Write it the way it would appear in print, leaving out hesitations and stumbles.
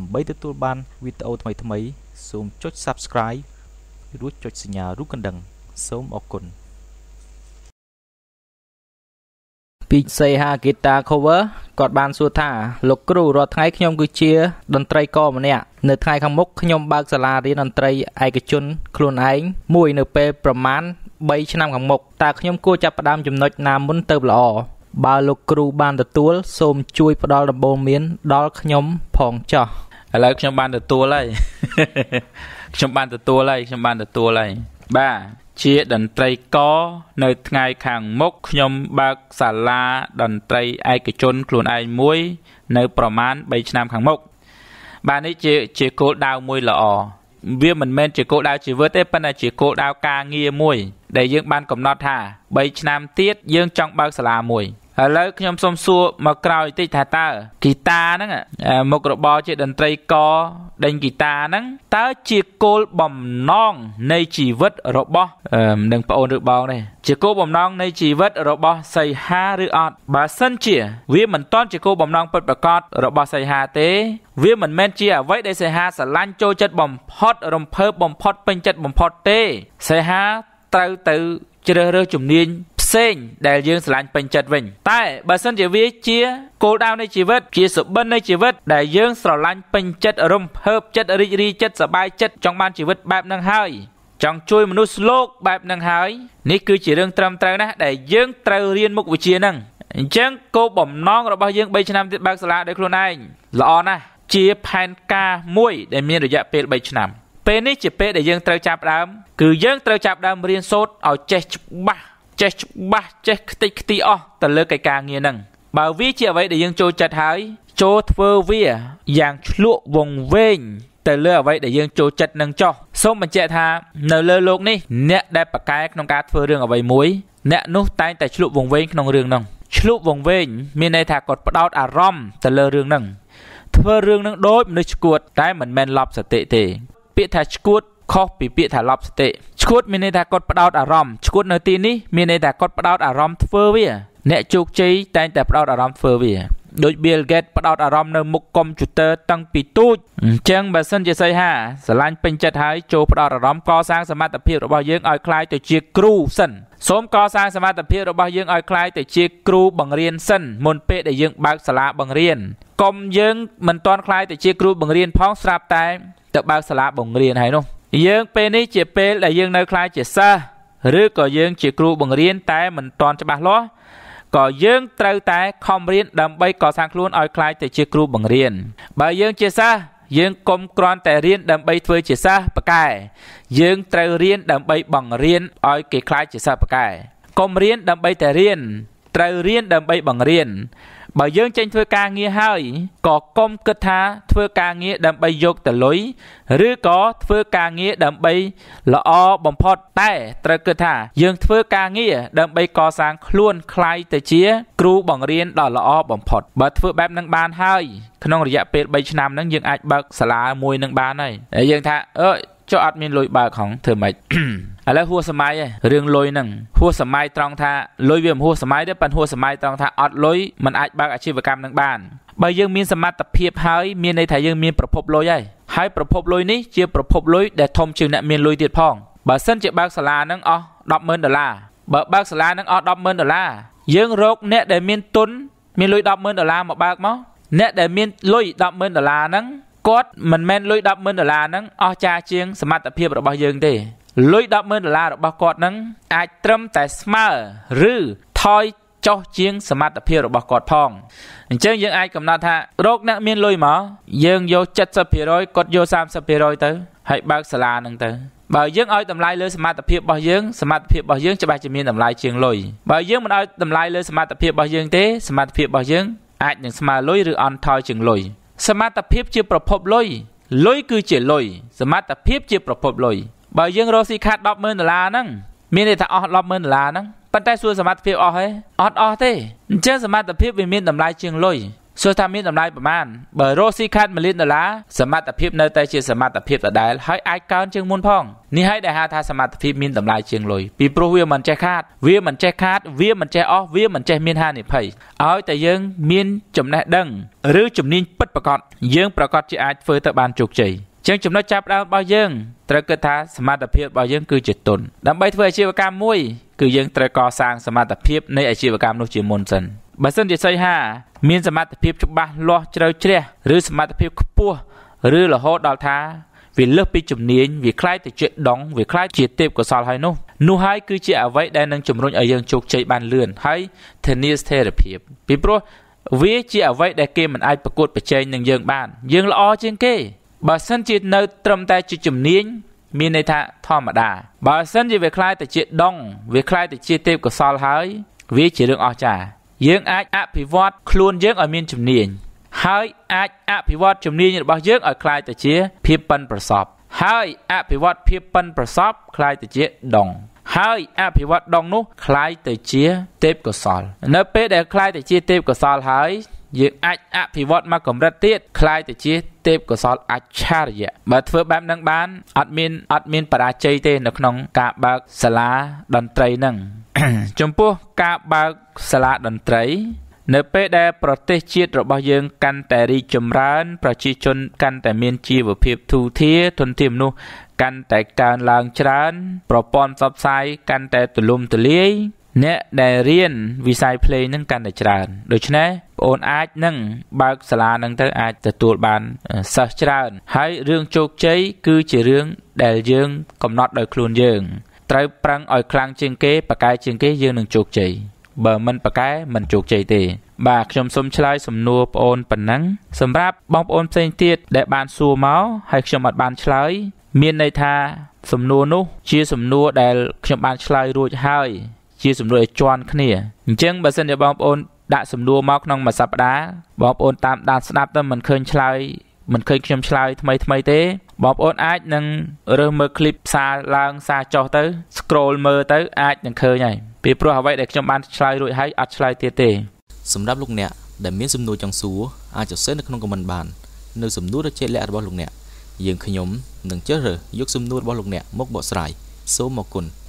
ដើម្បីទទួលបានវីដេអូថ្មីៗសូមចុច Subscribe រួចចុចសញ្ញារូបកណ្ដឹងសូមអរគុណពីសេហាហ្គីតា cover គាត់បានសួរថាលោកគ្រូរាល់ថ្ងៃខ្ញុំគឺជាតន្ត្រីករម្នាក់នៅថ្ងៃខាងមុខខ្ញុំបើកសាលារៀនតន្ត្រីឯកជនខ្លួនឯងមួយនៅពេលប្រមាណ3ឆ្នាំខាងមុខតើខ្ញុំគួរចាប់ផ្ដើមចំណុចណាមុនទៅល្អបើលោកគ្រូបានទទួលសូមជួយផ្ដល់ដំបូន្មានដល់ខ្ញុំផងចុះឥឡូវខ្ញុំបានទទួលហើយខ្ញុំបានទទួលហើយបាទជាតន្ត្រីករនៅថ្ងៃខាងមុខខ្ញុំបើកសាលាតន្ត្រីឯកជនខ្លួនឯងមួយនៅប្រមាណ3ឆ្នាំខាងមុខបាទនេះជាគោលដៅមួយល្អវាមិនមែនជាគោលដៅជីវិតទេប៉ុន្តែជាគោលដៅការងារមួយដែលយើងបានកំណត់ថា3ឆ្នាំទៀតយើងចង់បើកសាលាមួយឥឡូវខ្ញុំសូមសួរមកក្រោយតិចថាតើហ្គីតាហ្នឹងមុខរបរជាតន្ត្រីករដេញហ្គីតាហ្នឹងតើជាគោលបំណងនៃជីវិតរបស់នឹងប្អូនឬបងនេះជាគោលបំណងនៃជីវិតរបស់សីហាឬអត់បើសិនជាវាមិនទាន់ជាគោលបំណងពិតប្រាកដរបស់សីហាទេវាមិនមែនជាអ្វីដែលសីហាស្រឡាញ់ចូលចិត្តបំផុតរំភើបបំផុតពេញចិត្តបំផុតទេសីហាត្រូវទៅជ្រើសរើសជំនាញផ្សេងដែលយើងស្រឡាញ់ពេញចិត្តវិញតែបើសិនជាវាជាគោលដៅនៃជីវិតជាសុបិននៃជីវិតដែលយើងស្រឡាញ់ពេញចិត្តរំភើបចិត្តរីករាយចិត្តសប្បាយចិត្តចង់បានជីវិតបែបហ្នឹងហើយចង់ជួយមនុស្សលោកបែបហ្នឹងហើយនេះគឺជារឿងត្រឹមត្រូវណាស់ដែលយើងត្រូវរៀនមុខវិជ្ជាហ្នឹងអញ្ចឹងគោលបំណងរបស់យើង3ឆ្នាំទៀតបើកសាលាដោយខ្លួនឯងល្អណាស់ជាផែនការមួយដែលមានរយៈពេល3ឆ្នាំពេលនេះជាពេលដែលយើងត្រូវចាប់ដើមគឺយើងត្រូវចាប់ដើមរៀនសូត្រឲ្យចេះច្បាស់ចេះខ្ទេចខ្ទីអស់ទៅលើកិច្ចការងារហ្នឹងបើវាជាអ្វីដែលយើងចូលចិត្តហើយចូលធ្វើវាយ៉ាងឆ្លក់វង្វេងទៅលើអ្វីដែលយើងចូលចិត្តនឹងចោះសូមបញ្ជាក់ថានៅលើโลกនេះអ្នកដែលប្រកែកក្នុងការធ្វើរឿងអ្វីមួយអ្នកនោះតែងតែឆ្លក់វង្វេងក្នុងរឿងហ្នឹងឆ្លក់វង្វេងមានន័យថាគាត់ផ្ដោតអារម្មណ៍ទៅលើរឿងហ្នឹងធ្វើរឿងហ្នឹងដូចមនុស្សឈួតតែមិនមែនឡប់សតិទេពាក្យថាឈួតខុសពីពាក្យថាឡប់សតិឈួតមានន័យថាគាត់ផ្ដោតអារម្មណ៍ឈួតនៅទីនេះមានន័យថាគាត់ផ្ដោតអារម្មណ៍ធ្វើវាអ្នកជោគជ័យតែងតែផ្ដោតអារម្មណ៍ធ្វើវាដូច Bill Gates ផ្ដោតអារម្មណ៍នៅមុខកុំព្យូទ័រតាំងពីទូចអញ្ចឹងបើសិនជាសីហាស្រឡាញ់ពេញចិត្តហើយចូលផ្ដោតអារម្មណ៍កសាងសមត្ថភាពរបស់យើងឲ្យคล้ายទៅជាគ្រូសិនសូមកសាងសមត្ថភាពរបស់យើងឲ្យคล้ายទៅជាគ្រូបង្រៀនសិនមុនពេលដែលយើងបើកសាលាបង្រៀនកុំយើងមិនទាន់คล้ายទៅជាគ្រូបង្រៀនផងស្រាប់តែទៅបើកសាលាបង្រៀនហើយនោះយើងពេលនេះជាពេលដែលយើងនៅคล้ายជាសិស្សឬក៏យើងជាគ្រូបង្រៀនតែមិនទាន់ច្បាស់លាស់ក៏យើងត្រូវតែខំរៀនដើម្បីកសាងខ្លួនឲ្យคล้ายទៅជាគ្រូបង្រៀនបើយើងជាសិស្សយើងកុំគ្រាន់តែរៀនដើម្បីធ្វើជាសិស្សប៉កែយើងត្រូវរៀនដើម្បីបង្រៀនឲ្យគេคล้ายជាសិស្សប៉កែកុំរៀនដើម្បីតែរៀនត្រូវរៀនដើម្បីបង្រៀនបើយើងចេញធ្វើការងារហើយក៏កុំគិតថាធ្វើការងារដើម្បីយកទៅលុយឬក៏ធ្វើការងារដើម្បីល្អបំផុតតែត្រូវគិតថាយើងធ្វើការងារដើម្បីកសាងខ្លួនคล้ายទៅជាគ្រូបង្រៀនដ៏ល្អបំផុតបើធ្វើបែបហ្នឹងបានហើយក្នុងរយៈពេល3ឆ្នាំហ្នឹងយើងអាចបើកសាលាមួយនឹងបានហើយយើងថាចុះអត់មានលុយបើកហងធ្វើម៉េចឥឡូវហួសសម័យឯងរឿងលុយហ្នឹងហួសសម័យត្រង់ថាលុយវាមិនហួសសម័យទេប៉ុន្តែហួសសម័យត្រង់ថាអត់លុយមិនអាចបើកអាជីវកម្មនឹងបានបើយើងមានសមត្ថភាពហើយមានន័យថាយើងមានប្រភពលុយហើយប្រភពលុយនេះជាប្រភពលុយដែលធំជាងអ្នកមានលុយទៀតផងបើសិនជាបើកសាលាហ្នឹងអស់$10,000បើបើកសាលាហ្នឹងអស់$10,000យើងរកអ្នកដែលមានទុនមានលុយ$10,000មកបើកមកអ្នកដែលមានលុយ$10,000ហ្នឹងគាត់មិនមែនលុយ$10,000ហ្នឹងអស់ចាជាងសមត្ថភាពរបស់យើងទេលុយ$10,000របស់គាត់ហ្នឹងអាចត្រឹមតែស្មើឬថយចុះជាងសមត្ថភាពរបស់គាត់ផងអញ្ចឹងយើងអាចកំណត់ថារកអ្នកមានលុយមកយើងយក70%គាត់យក30%ទៅហើយបើកសាលាហ្នឹងទៅបើយើងឲ្យតម្លៃលើសមត្ថភាពរបស់យើងច្បាស់ជាមានតម្លៃជាងលុយបើយើងមិនឲ្យតម្លៃលើសមត្ថភាពរបស់យើងទេសមត្ថភាពរបស់យើងអាចនឹងស្មើលុយឬអន់ថយជាងលុយសមត្ថភាពជាប្រភពលុយគឺជាលុយសមត្ថភាពជាប្រភពលុយបើយើងរកស៊ីខាត$10,000ហ្នឹងមានន័យថាអស់$10,000ហ្នឹងប៉ុន្តែសួរសមត្ថភាពអស់ទេអត់អស់ទេអញ្ចឹងសមត្ថភាពវាមានតម្លៃជាងលុយส่วนถ้ามีกำไรประมาณเบอร์โรซี่คัดมาเลียนดอลลาร์สมรรถภาพในแต่เชื่อสมรรถภาพแต่ได้ให้ไอการเชิงมูลพองนี่ให้ได้หาทาสมรรถภาพมีกำไรเชิงลอยปีโปรเวียมันใจคาดเวียมันใจคาดเวียมันใจออฟเวียมันใจมีนหานี่ไพ่เอาแต่ยังมีนจำแนกดังหรือจุ่มนินปัดประกอบยังประกอบจะอาจเฟอร์ตะบานจุกใจจึงจุ่มน้อยจับเราบ่ยังตระเกิดทาสมรรถภาพบ่ยังคือจิตตนดับใบเพื่ออาชีวกรรมมวยคือยังตระก่อสร้างสมรรถภาพในอาชีวกรรมนุจิมนสันบัดซันจะใส่ห้ามีสมรรถภาพจุบะล้อเฉลียวเฉลี่ยหรือสมรรถภาพขปัวหรือละโหดดาวท้าวิเลือกปีจุ่มเนียนวิคล้ายแต่เจ็ดดองวิคล้ายเจ็ดเต็บกับซอลไฮนูไฮคือเจ้าไว้ได้นั่งจุ่มรุ่งเอายังจุกใจบานเลื่อนให้เทนนิสเทอราพีปีโปรวิเจ้าไว้ได้เกมมันไอประกวดประเจนยังยังบ้านยังละออเจงเก้บัดซันจิตเนื้อตรมแต่จุ่มเนียนมีในท่าธรรมดาบัดซันจะวิคล้ายแต่เจ็ดดองวิคล้ายแต่เจ็ดเต็บกับซอลไฮวิเจ้าเรื่องอจ่ายังอาจอภิวัตครูนยังมีจุ่มเนียนให้อาจอภิวัตจุ่มเนียนบางยังคล้ายแต่เชี่ยเพียบปันประสอบให้อภิวัตเพียบปันประสอบคล้ายแต่เชี่ยดองให้อภิวัตดองนู้คล้ายแต่เชี่ยเต็บกับซอลเนื้อเป็ดแต่คล้ายแต่เชี่ยเต็บกับซอลให้ยังอาจอภิวัตมากกว่ารัตเตียดคล้ายแต่เชี่ยเต็บกับซอลอัจฉริยะบัดเฟื่อแบบนังบ้านอัดมินปราชัยเตนขนมกาบักสลาดนตรีนัง จมพูกาบักสลาดนตรีเนื้อเป็ดได้ประเทศจีนระบายยังกันแต่รีจมร้านประชาชนกันแต่เมียนจีบเพียบทูเทียทนเทียมนูกันแต่การล้างจานประปอนซับไซกันแต่ตุลุมตุลีเนี่ยได้เรียนวิสัยเพลงนั่งกันแต่จานโดยเฉพาะโอนอาจนั่งบักสลานั่งเธออาจจะตัวบานสักจานให้เรื่องโจกใจคือจะเรื่องได้ยังกำหนดโดยครูนยังไตรปรังอ่อยคลังเชียงเก้ปากายเชียงเก้ยังหนึ่งโจกใจเบอร์มันปากายมันโจกใจเตะบากชมสมชลายสมนัวปอนปนนังสำหรับบางปอนเซนเตียดได้บานซัวเมาให้ชมบัดบานชลายเมียนในทาสมนัวนุเชียสมนัวได้ชมบานชลายรู้ให้เชียสมนัวจวนขณีจึงบัดสันเดียบางปอนด่าสมนัวมากน้องมาสับดาบางปอนตามด่านสนับแต่มันเคยชลายมันเคยชมชลายทำไมเต้บอบโอนอาจนังเริ่มเมื่อคลิปซาลางซาจอเตอร์สครอลเมื่อเตอร์อาจยังเคยไงปีโปรเอาไว้เด็กชมบ้านชลายรวยให้อัดชลายเตะสำหรับลูกเนี่ยแต่เมียนสมนูจังสูอาจจะเส้นในขนมกับมันบานเนื้อสมนูได้เจริญบอลลูกเนี่ยยังขยมหนึ่งเจอหรือยกสมนูบอลลูกเนี่ยมกบ่อสายโซมกุล